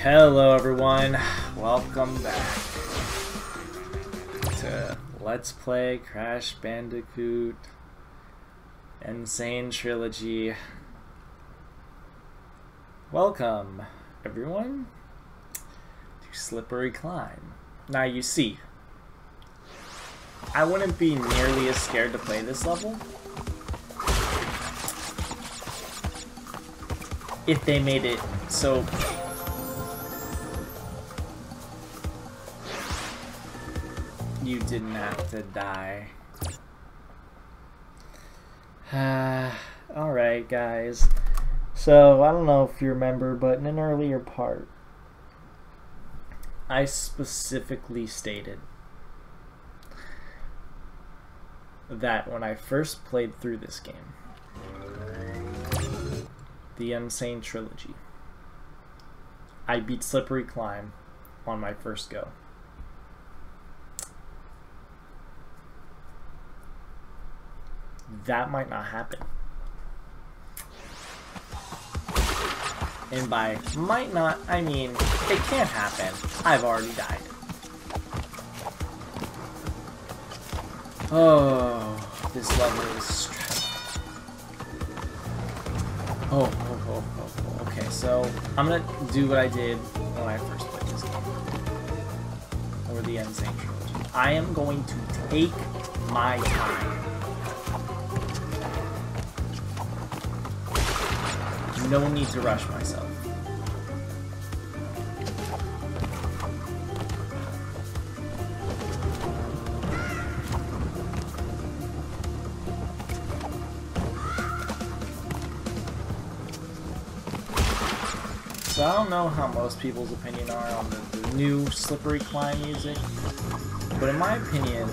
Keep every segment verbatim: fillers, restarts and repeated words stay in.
Hello everyone, welcome back to Let's Play Crash Bandicoot N. Sane Trilogy. Welcome everyone to Slippery Climb. Now you see, I wouldn't be nearly as scared to play this level if they made it so you didn't have to die. Uh, Alright guys, so I don't know if you remember, but in an earlier part I specifically stated that when I first played through this game, the N. Sane Trilogy, I beat Slippery Climb on my first go. That might not happen. And by might not, I mean it can't happen. I've already died. Oh, this level is stressful. Oh, oh, oh, oh, oh, okay, so I'm gonna do what I did when I first played this game. Or the N. Sane Trilogy. I am going to take my time. No need to rush myself. So I don't know how most people's opinion are on the, the new Slippery Climb music, but in my opinion,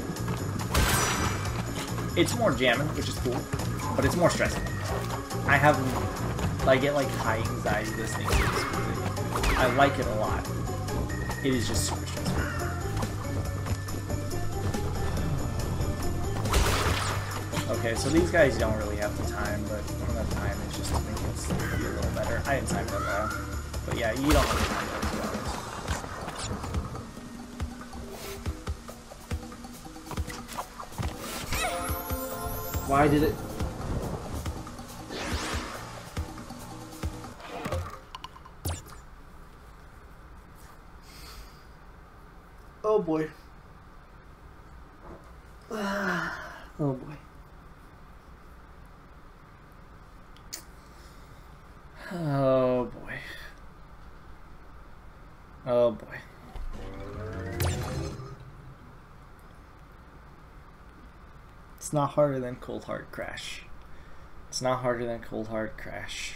it's more jamming, which is cool, but it's more stressful. I have I get like high anxiety listening to this music. I like it a lot. It is just super stressful. Okay, so these guys don't really have the time, but one of the time is just to make it be a little better. I didn't time that well. But yeah, you don't have the time to be honest. Why did it? Oh boy. Oh boy. Oh boy. Oh boy. It's not harder than Cold Hard Crash. It's not harder than Cold Hard Crash.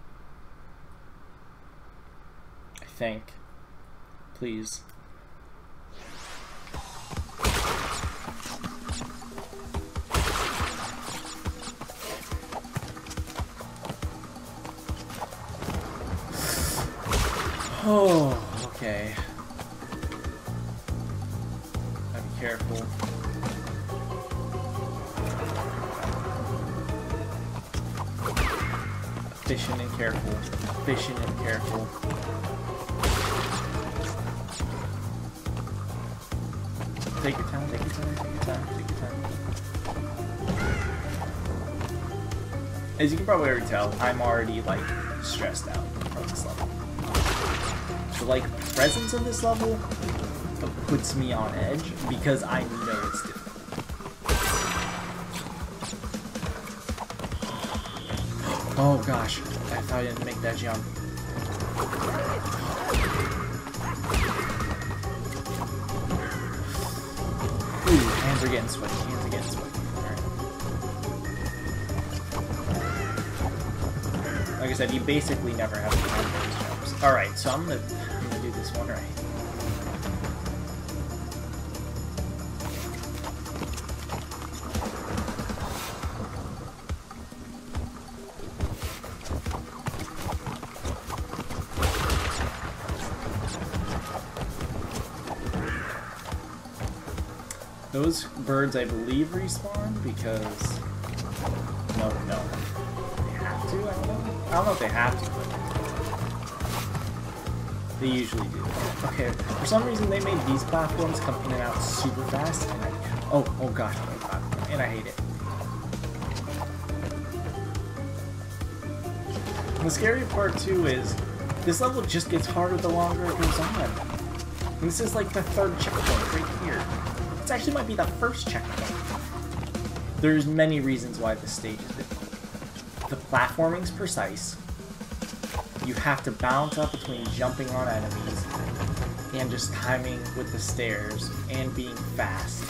I think. Please. Oh, okay. Gotta be careful. Efficient and careful. Efficient and careful. Take your time, take your time, take your time, take your time. As you can probably already tell, I'm already, like, stressed out from this level. The like presence of this level puts me on edge because I know it's difficult. Oh gosh, I thought I didn't make that jump. Ooh, hands are getting sweaty, hands are getting sweaty. Alright. Like I said, you basically never have to time those jumps. Alright, so I'm gonna do this one right. Those birds, I believe, respawn because no, no, they have to. I don't know. I don't know if they have to, but They usually do. Okay, for some reason they made these platforms come in and out super fast, and I, oh, oh gosh, oh god, and I hate it. And the scary part too is, this level just gets harder the longer it goes on. And this is like the third checkpoint right here. This actually might be the first checkpoint. There's many reasons why this stage is difficult. The platforming's precise. You have to bounce up between jumping on enemies and just timing with the stairs and being fast.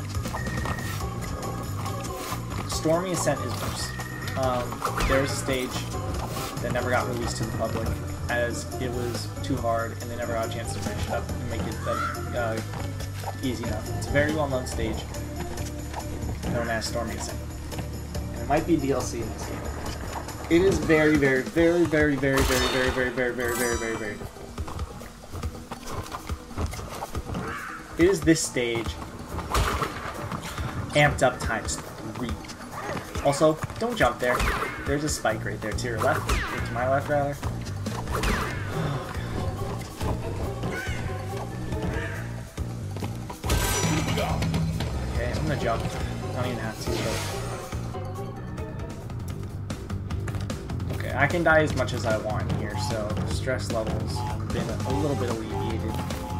Stormy Ascent is worse. Um, there's a stage that never got released to the public as it was too hard and they never got a chance to finish it up and make it uh, easy enough. It's a very well-known stage known as Stormy Ascent. And it might be D L C in this game. It is very, very, very, very, very, very, very, very, very, very, very, very, very difficult. It is this stage amped up times three. Also, don't jump there. There's a spike right there to your left, or to my left rather. Okay, I'm gonna jump. I don't even have to, but... I can die as much as I want here, so stress levels have been a little bit alleviated.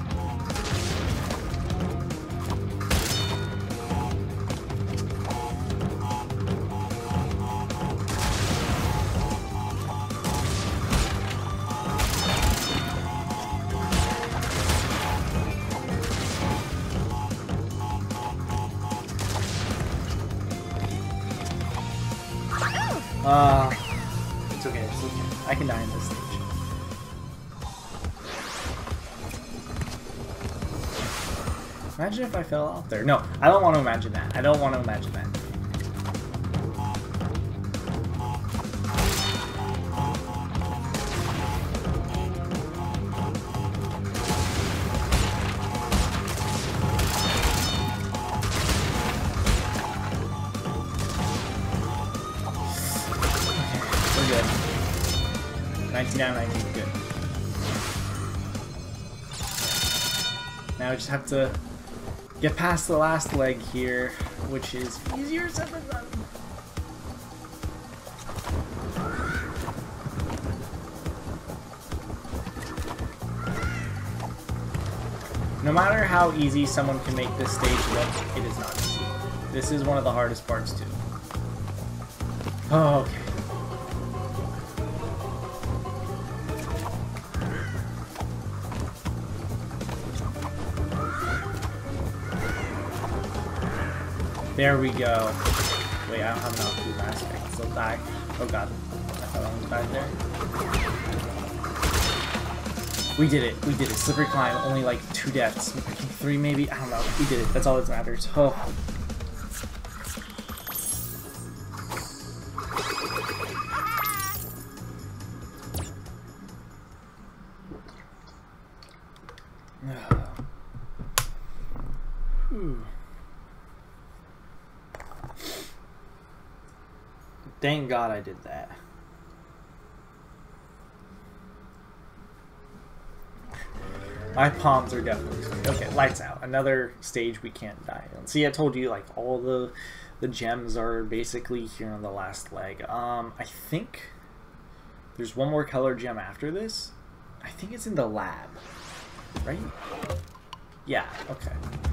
Uh... It's okay, it's okay. I can die in this stage. Imagine if I fell out there. No, I don't want to imagine that. I don't want to imagine that. nineteen out of nineteen, good. Now I just have to get past the last leg here, which is easier said than done. No matter how easy someone can make this stage look, it is not easy. This is one of the hardest parts too. Oh, okay. There we go. Wait, I don't have enough blue mask. I can still die. Oh god. I thought I was back there. We did it. We did it. Slippery climb. Only like two deaths. Three maybe? I don't know. We did it. That's all that matters. Oh. Whew. Thank God I did that. My palms are definitely sweet. Okay, lights out. Another stage we can't die on. See, I told you, like, all the the gems are basically here on the last leg. Um, I think there's one more color gem after this. I think it's in the lab, right? Yeah, okay.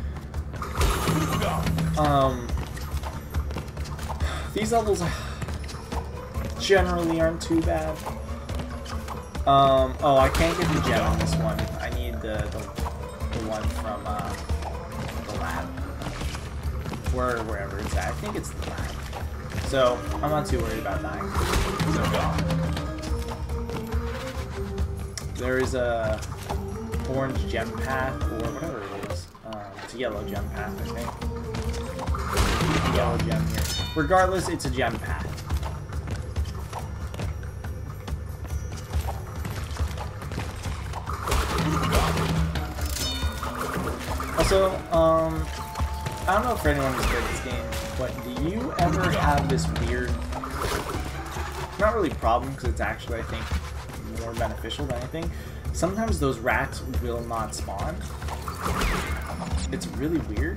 Um, these levels generally aren't too bad. Um, oh, I can't get the gem on this one. I need the, the, the one from uh, the lab. Where, wherever it's at. I think it's the lab. So, I'm not too worried about dying. So, there is a orange gem path, or whatever it is. Um, it's a yellow gem path, I think. Yellow gem here. Regardless, it's a gem path. Also, um, I don't know if anyone has played this game, but do you ever have this weird, not really problem, because it's actually, I think, more beneficial than anything, sometimes those rats will not spawn. It's really weird.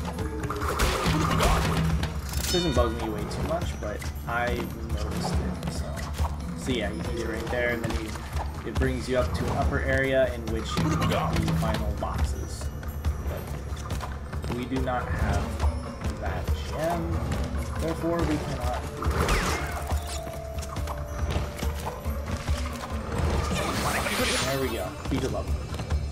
This doesn't bug me way too much, but I noticed it. So, so yeah, you see it right there, and then you, it brings you up to an upper area in which you can get the final boxes. But we do not have that gem, therefore we cannot do it. There we go. Beat it level.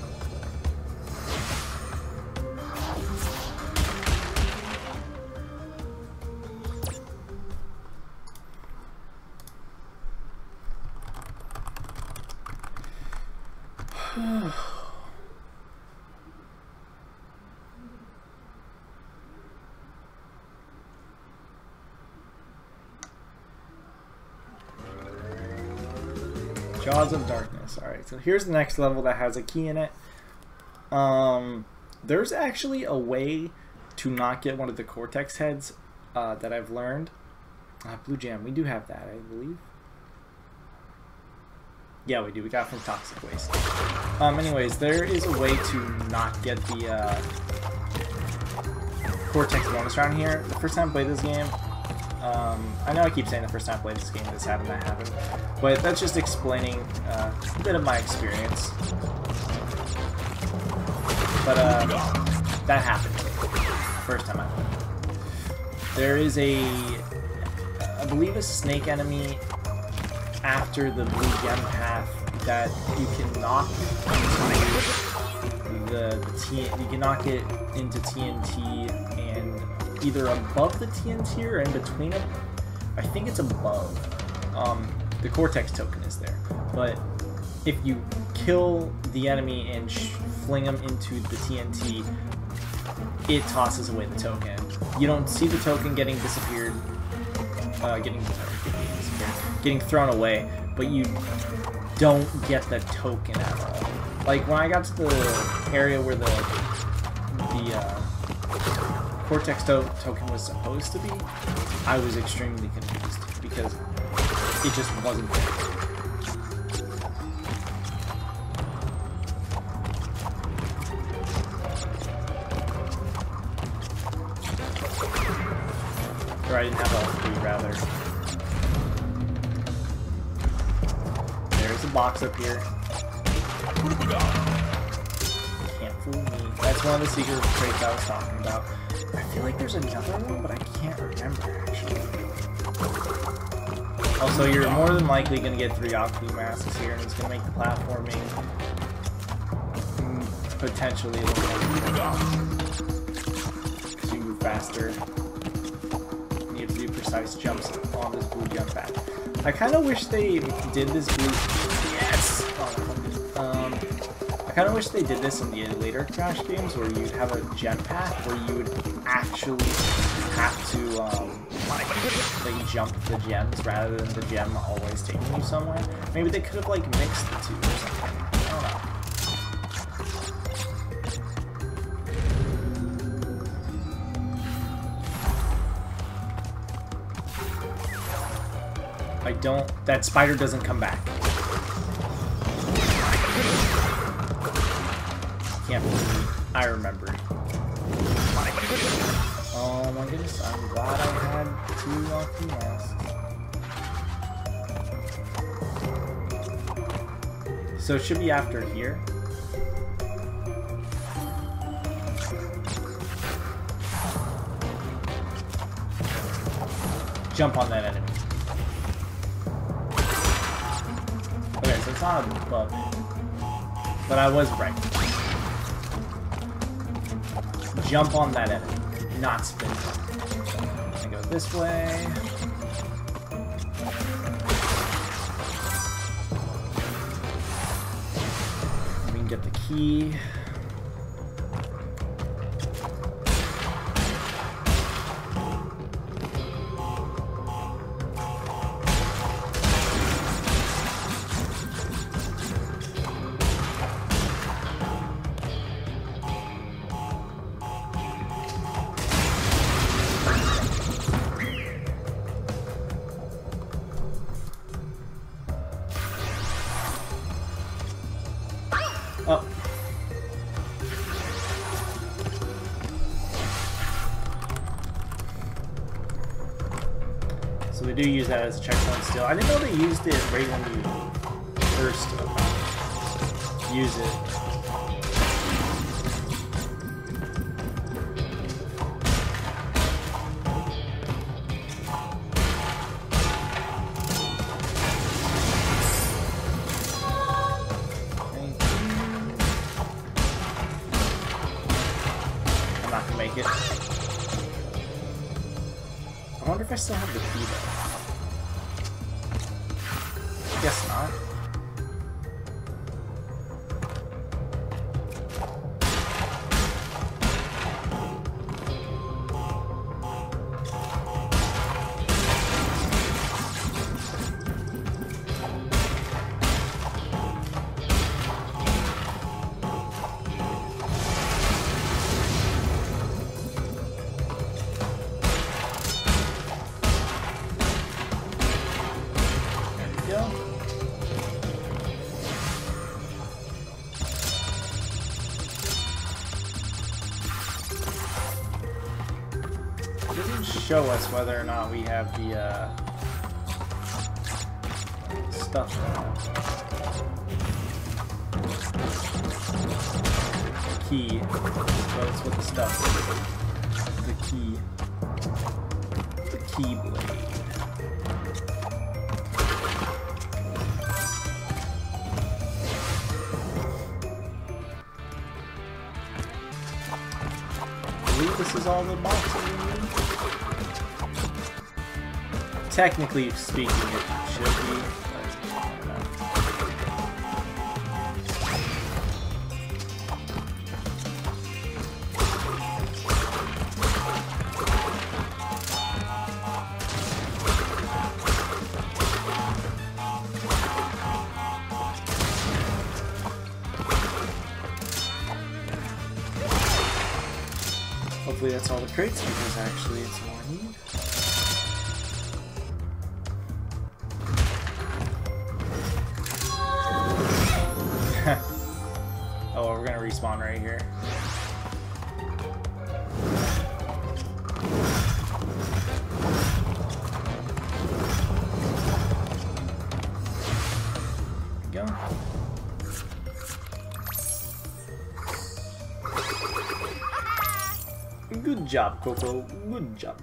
Jaws of Darkness. Alright, so here's the next level that has a key in it. Um, there's actually a way to not get one of the Cortex heads uh, that I've learned. Uh, Blue Gem, we do have that, I believe. Yeah, we do. We got it from Toxic Waste. Um, anyways, there is a way to not get the uh, Cortex bonus round here. The first time I played this game, um, I know I keep saying the first time I played this game this happened, that happened, but that's just explaining uh, a bit of my experience. But uh, that happened first time I played. There is a, I believe, a snake enemy after the blue gem path that you can knock into the, the T, you can knock it into T N T, and either above the T N T or in between them. I think it's above. Um, the Cortex token is there, but if you kill the enemy and sh fling them into the T N T, it tosses away the token. You don't see the token getting disappeared, uh, getting, getting disappeared, getting thrown away, but you don't get the token at all. Like when I got to the area where the the uh, Cortex to token was supposed to be, I was extremely confused because it just wasn't there. Or I didn't have all three, rather. There's a box up here. Can't fool me. That's one of the secret traits I was talking about. I feel like there's another one, but I can't remember, actually. Also, you're more than likely going to get three Octane masks here, and it's going to make the platforming mm, potentially a little more because you move faster. You have to do precise jumps on this blue jump pad. I kind of wish they did this blue... Yes! Oh, um, I kind of wish they did this in the later Crash games, where you'd have a gem path where you would actually have to um, like jump the gems rather than the gem always taking you somewhere. Maybe they could have like mixed the two or something. I don't know. I don't... That spider doesn't come back. Can't believe me. I remember. Oh my goodness, I'm glad I had two lucky masks. So it should be after here. Jump on that enemy. Okay, so it's not above it. But I was right. Jump on that enemy, not spin. I go this way. We can get the key. Oh. So we do use that as a checkpoint still. I didn't know they used it right when you first uh, use it. I'm not gonna make it. I wonder if I still have the key though. Guess not. Show us whether or not we have the uh, stuff. Key. So it's what the stuff is. The key. The key blade. I believe this is all the boxes we need. Technically speaking, it should be, but I don't know. Hopefully that's all the crates, because actually it's all I need. Oh, we're gonna respawn right here. Go. Good job, Coco. Good job.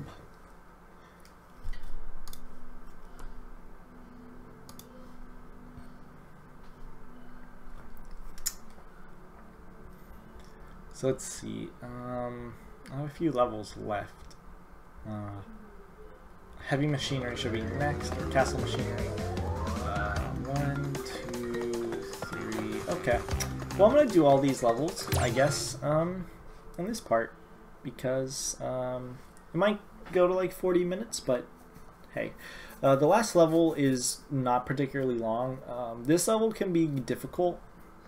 So let's see. Um, I have a few levels left. Uh, heavy machinery should be next, or castle machinery. Uh, one, two, three. Okay. Well, I'm gonna do all these levels, I guess, um, in this part, because um, it might go to like forty minutes, but hey. Uh, the last level is not particularly long. Um, this level can be difficult.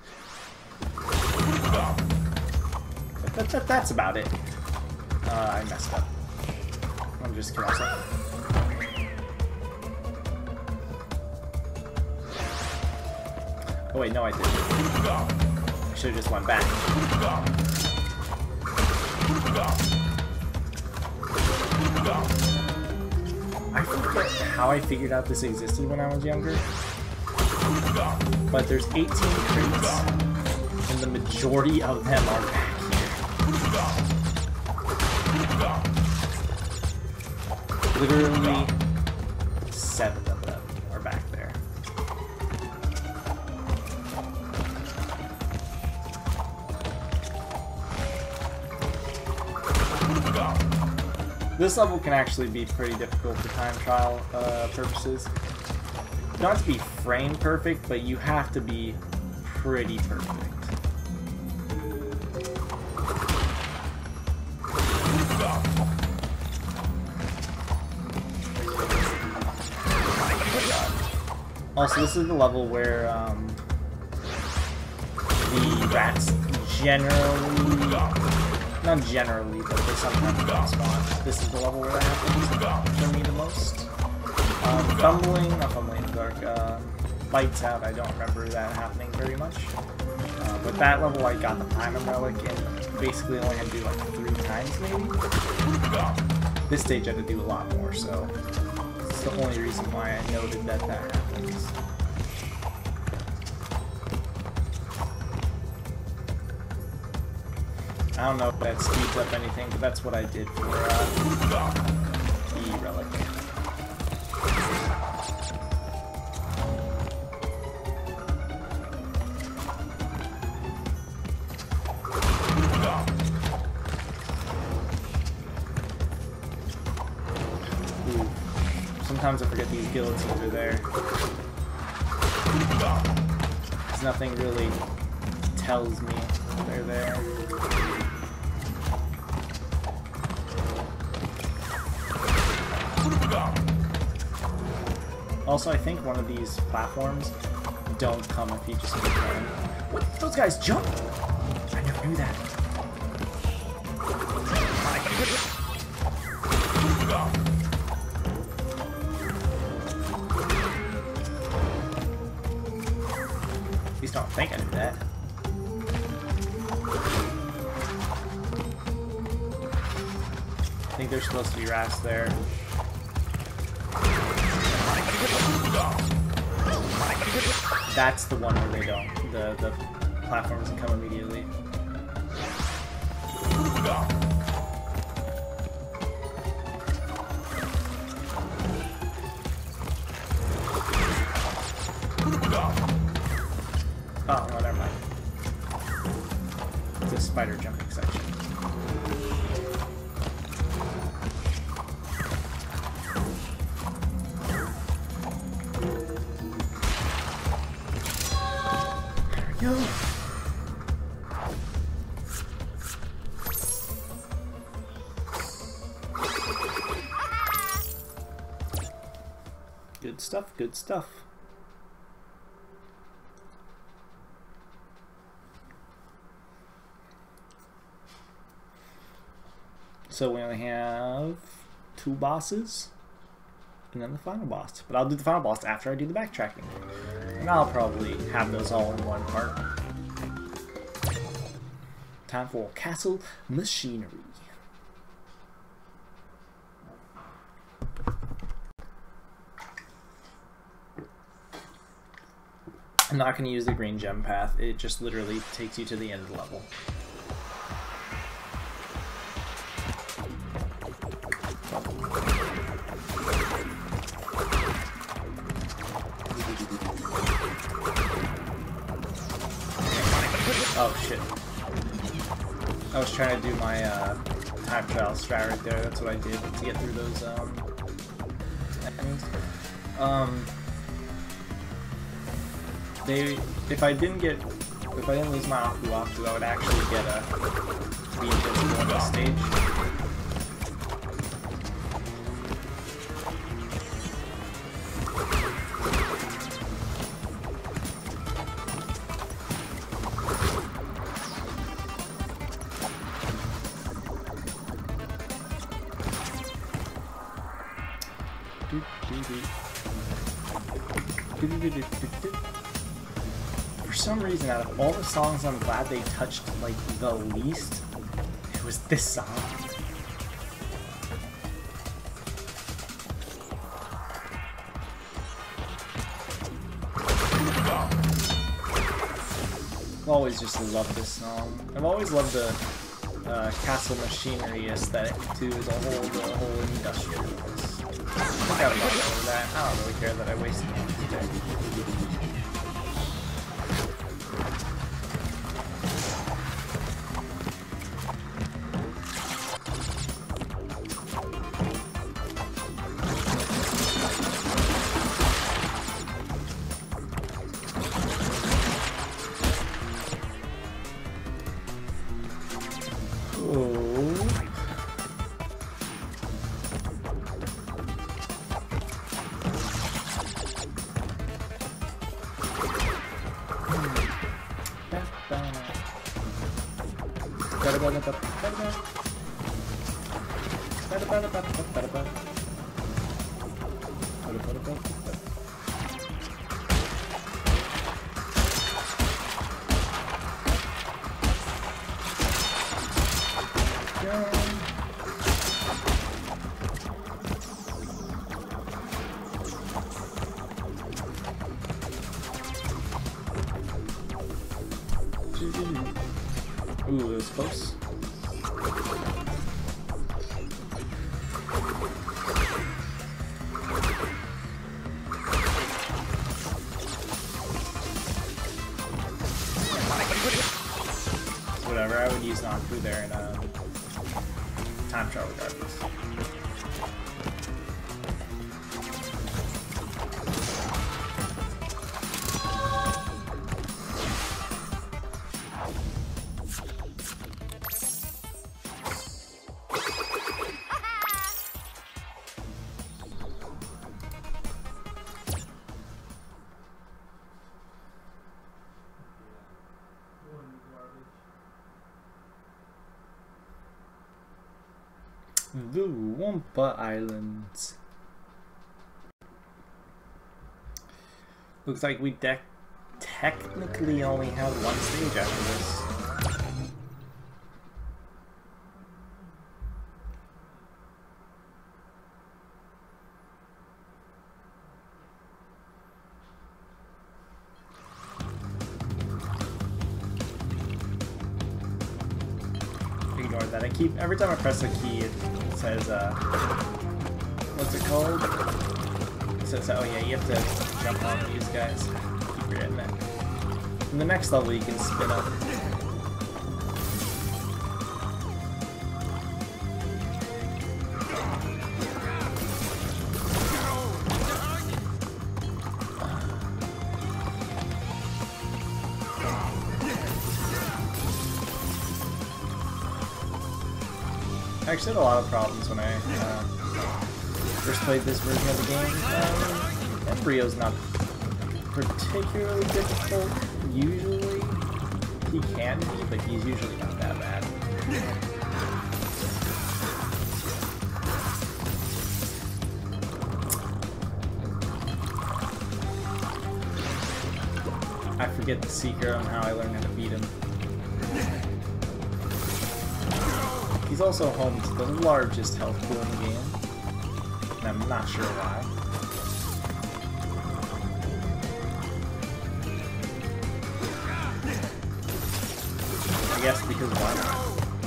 That, that, that's about it. Uh, I messed up. I'm just kidding myself. Oh wait, no I didn't. I should have just went back. I forget how I figured out this existed when I was younger. But there's eighteen crates, and the majority of them are back. Literally seven of them are back there. This level can actually be pretty difficult for time trial uh, purposes. You don't have to be frame perfect, but you have to be pretty perfect. Also, this is the level where um, the rats generally, not generally, but they sometimes don't spawn. This is the level where that happens for me the most. Um, fumbling, not fumbling in the dark, um, Lights Out, I don't remember that happening very much. Uh, but that level I got the Platinum Relic and basically only had to do like three times maybe. This stage I had to do a lot more, so it's the only reason why I noted that that happens. I don't know if that speeds up anything, but that's what I did for uh, the Relic. Ooh. Sometimes I forget these guillotines are there. Because nothing really tells me they're there. Also, I think one of these platforms don't come if you just keep going. What? Those guys jump? I never knew that. At least I don't think I knew that. I think there's supposed to be rats there. That's the one where they don't. The the platform doesn't come immediately. Oh, no, never mind. It's a spider jumping section. There we go. Good stuff, good stuff. So we only have two bosses, and then the final boss. But I'll do the final boss after I do the backtracking. And I'll probably have those all in one part. Time for Castle Machinery. I'm not going to use the green gem path. It just literally takes you to the end of the level. Oh shit. I was trying to do my uh, time trial strat right there. That's what I did to get through those um, enemies. Um, they, if I didn't get, if I didn't lose my Aku Aku, I would actually get a to be invincible on this stage. For some reason, out of all the songs I'm glad they touched like the least, it was this song. I've always just loved this song. I've always loved the uh, Castle Machinery aesthetic too, as a whole, the whole industrialist. I think I've gone over that. I don't really care that I wasted one today. Ooh, it was close. Whatever, I would use Nanfu there in a time trial regardless. The Wumpa Islands. Looks like we de technically only have one stage after this. Ignore that. I keep every time I press a key, it says, uh, what's it called? It says, oh yeah, you have to jump on these guys. Keep forgetting that. In the next level, you can spin up. I actually had a lot of problems when I uh, first played this version of the game. Um, Embryo's not particularly difficult, usually. He can be, but he's usually not that bad. I forget the secret on how I learned how to beat him. He's also home to the largest health pool in the game, and I'm not sure why. I guess because why not?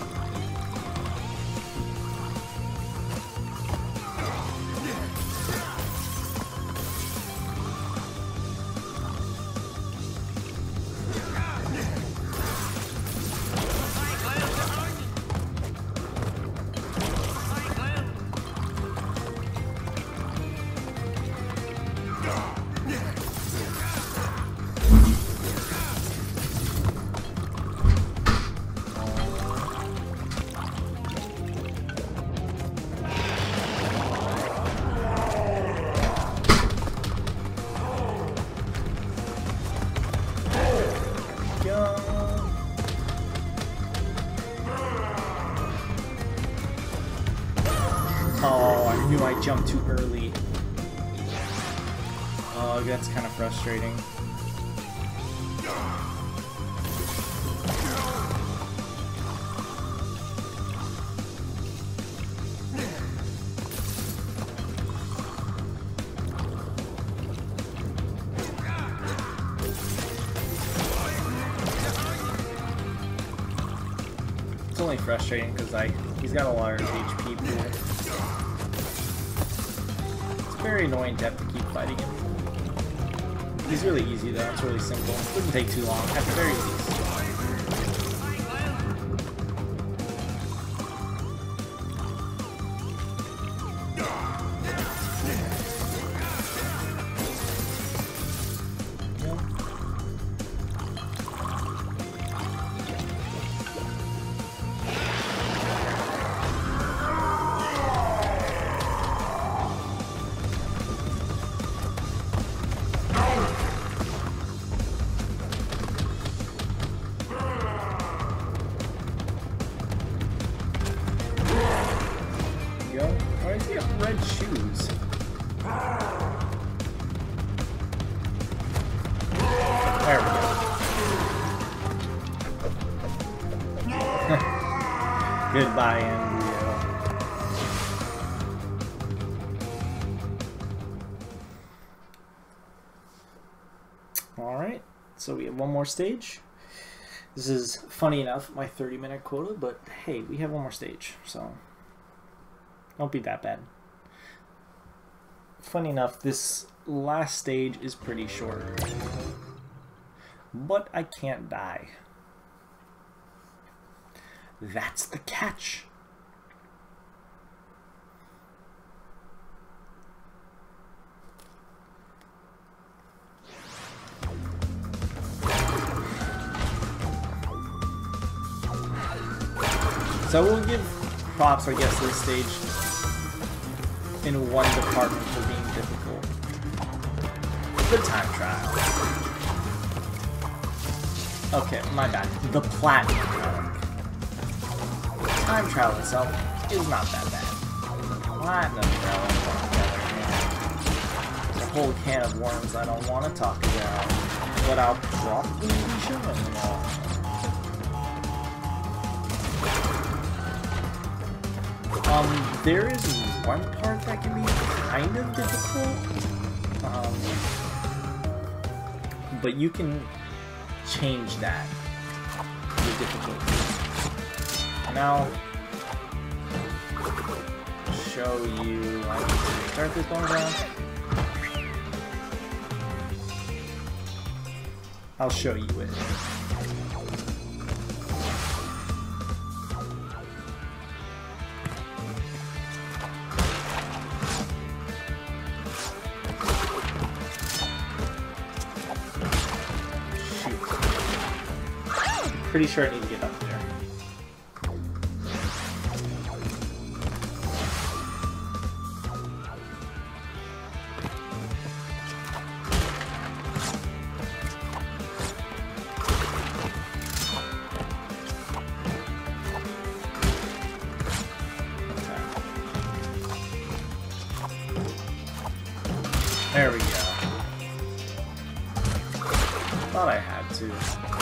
Oh, I knew I jumped too early. Oh, that's kind of frustrating. It's only frustrating because like he's got a large H P pool. It's very annoying to have to keep fighting him. He's really easy though, it's really simple. It wouldn't take too long, at the very least. Why does he have red shoes? There we go. Goodbye, Embryo. Alright, so we have one more stage. This is, funny enough, my thirty minute quota, but hey, we have one more stage, so don't be that bad. Funny enough, this last stage is pretty short, but I can't die. That's the catch. So we'll give props, I guess, this stage in one department for being difficult. The time trial. Okay, my bad. The platinum relic. Time trial itself is not that bad. Platinum relic, on the other hand, there's a whole can of worms I don't want to talk about, but I'll probably be showing them all. Um, there is one part that can be kind of difficult, um, but you can change that, the difficulty. Now, show you, I need to start this bonus round. I'll show you it. Pretty sure I need to get up there. Okay. There we go. Thought I had to.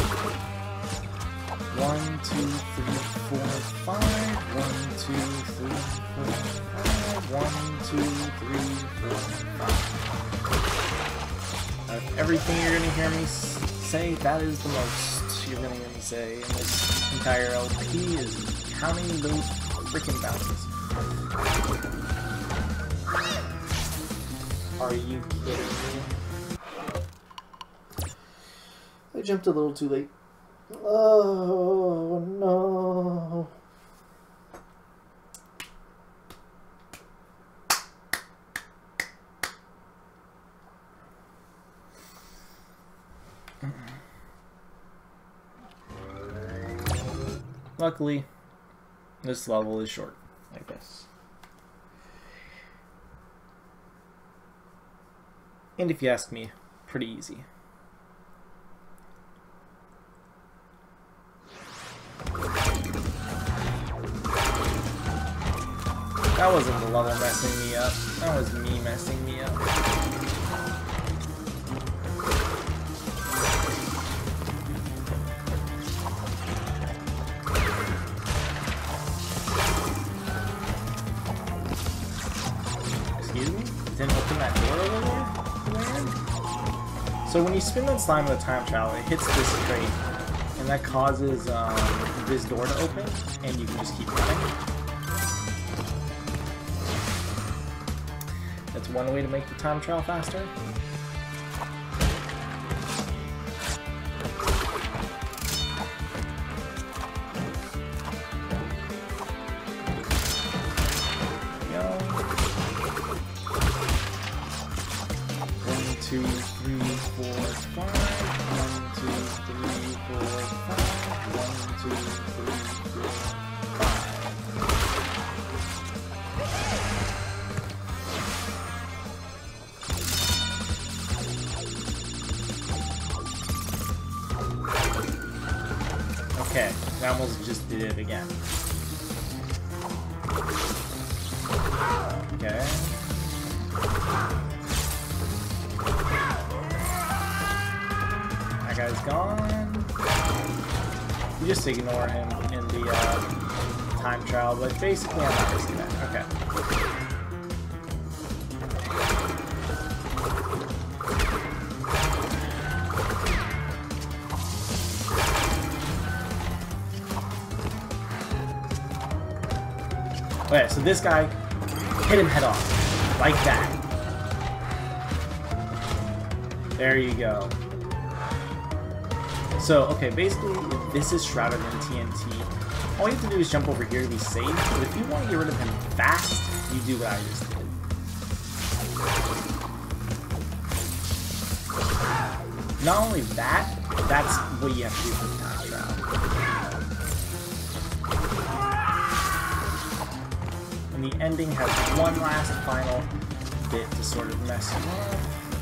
One, two, three, four, five. One, two, three, four, five. One, two, three, four, five. Uh, everything you're gonna hear me say, that is the most you're gonna hear me say in this entire L P is counting those freaking bounces. Are you kidding me? I jumped a little too late. Oh no. Luckily, this level is short, I guess. And if you ask me, pretty easy. That wasn't the level messing me up. That was me messing me up. Excuse me? Didn't open that door over there? So when you spin that slime with a time trial, it hits this crate, and that causes um, this door to open, and you can just keep running. That's one way to make the time trial faster. One, two, three, four, five. One, two, three, four, five. One, two, three, four, five. Okay, I almost just did it again. Okay. That guy's gone. You just ignore him in the uh, time trial, but basically I'm not risking that. Okay. Okay, so this guy, hit him head on. Like that. There you go. So, okay, basically, if this is shrouded in T N T, all you have to do is jump over here to be safe, but if you want to get rid of him fast, you do what I just did. Not only that, that's what you have to do for the time shroud. And the ending has one last final bit to sort of mess you up.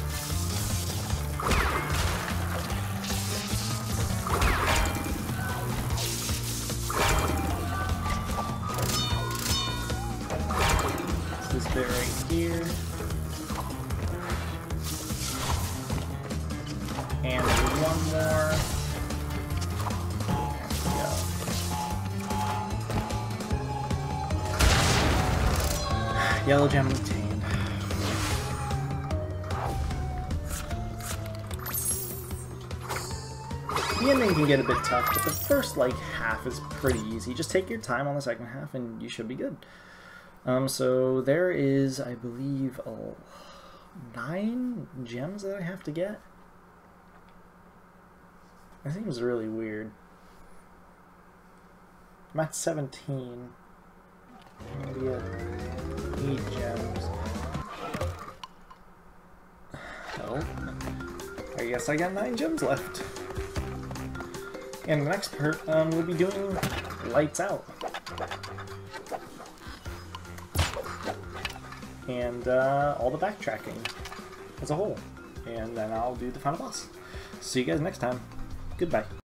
This bit right here. And one more. There we go. Yellow gem obtained. The ending can get a bit tough, but the first like half is pretty easy. Just take your time on the second half and you should be good. Um, so there is, I believe, oh, nine gems that I have to get. That seems really weird. I'm at seventeen. I'm gonna get eight gems. Oh, I guess I got nine gems left. And the next part, um, we'll be doing Lights Out. And uh, all the backtracking as a whole. And then I'll do the final boss. See you guys next time. Goodbye.